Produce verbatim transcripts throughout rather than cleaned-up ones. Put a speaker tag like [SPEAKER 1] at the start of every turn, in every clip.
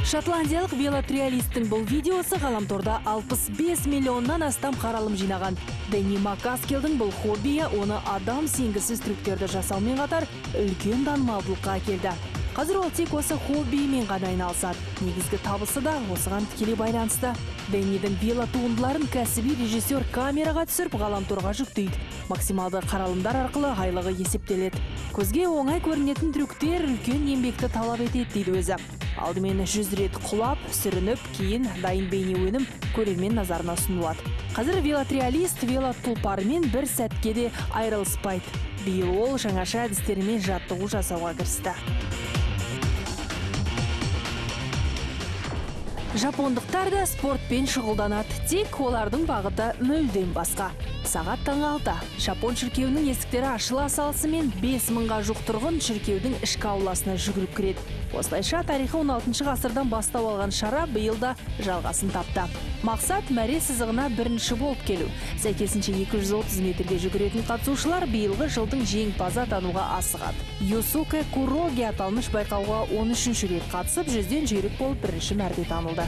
[SPEAKER 1] Шотландиялық велотриалисттің бұл видеосы ғаламторда алпыс бес миллионнан астам қаралым жинаған. Дэнни Макаскелдің бұл хоббиі оны адам сенгісіз трюктерді жасаумен қатар үлкен танымалдылыққа әкелді. Қазір ол тек осы хоббиімен ғана айналысады. Негізгі табысы да осыған тікелей байланысты. Дэннидің велотуындыларын кәсіби режиссер камераға түсіріп ғаламторға жүктейді. Максималды қаралымдар арқылы айлығы есептеледі. Көзге оңай көрінетін трюктер үлкен еңбекті талап етеді дейді өзі. Алдымен жүз рет құлап, сүрініп, кейін дайын бейне өнім көрермен назарына ұсынылады. Қазір велотриалист велотұлпарымен бір сәтке де айырылыспайды. Биыл ол жаңаша әдістерімен жаттығу жасауға кірісті. Жапондықтар да спортпен шұғылданады, тек олардың бағыты мүлдем басқа. Сағат таңғы алты. Жапон шіркеуінің есіктері ашыла салысымен бес мыңға жуық тұрғын шіркеудің ішкі ауласына жүгіріп кіреді. Осылайша тарихы он алтыншы ғасырдан бастау алған шара биыл да жалғасын тапты. Мақсат мәре сызығына бірінші болып келу. Сәйкесінше екі жүз отыз метрге жүгіретін қатысушылар биылғы жылдың жеңімпазы атануға асығады. Юсуке Куроги аталмыш байқауға он үшінші рет қатысып, жүзден жүйрік болып бірінші мәрте танылды.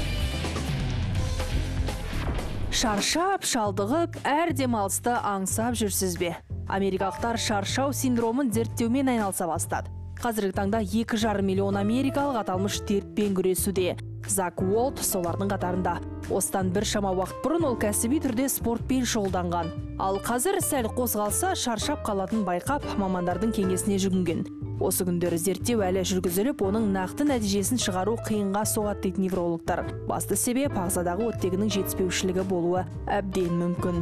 [SPEAKER 1] Шаршап, шалдығып, әр демалысты аңсап жүрсіз бе? Америкалықтар шаршау синдромын зерттеумен айналыса бастады. Қазіргі таңда екі жарым миллион америкалық аталмыш дертпен күресуде. Зак Уолт солардың қатарында. Осыдан бір шама уақыт бұрын ол кәсіби түрде спортпен шұғылданған. Ал қазір сәл қозғалса шаршап қалатын байқап, мамандардың кеңесіне жүгінген. Осы күндері зерттеу әлі жүргізіліп, оның нақты нәтижесін шығару қиынға соғады дейді неврологтар. Басты себеп ағзадағы оттегінің жетіспеушілігі болуы әбден мүмкін.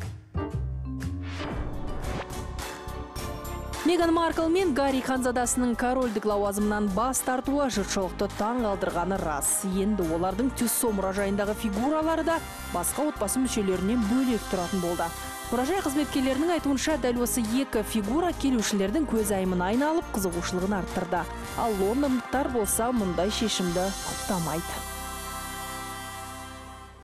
[SPEAKER 1] Меган Маркл мен Гарри ханзадасының корольдік лауазымынан бас тартуы жұртшылықты таң қалдырғаны рас. Енді олардың Тюссо мұражайындағы фигуралары да басқа отбасы мүшелерінен бөлек тұратын болды. Мұражай қызметкерлерінің айтуынша дәл осы екі фигура келушілердің көз айымын айналып, қызығушылығын арттырды. Ал лондондықтар болса мұндай шешімді құптамайды.